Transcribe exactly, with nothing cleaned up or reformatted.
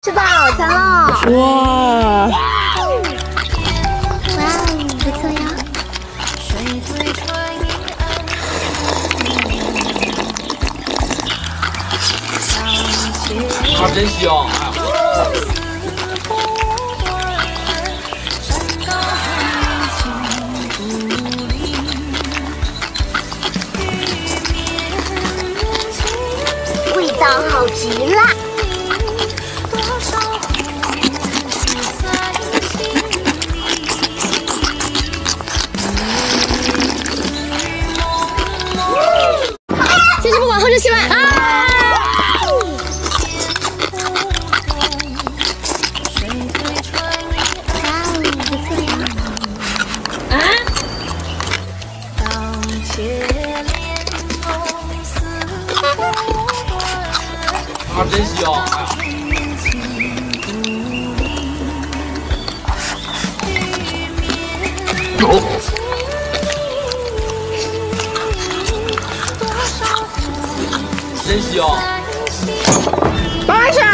吃早餐了！ 哇！ 哇，不错呀！ 啊，真香！ 味道好极了！ 先吃不管，后吃洗碗啊！ 啊，真香！哦，真香！ 八十。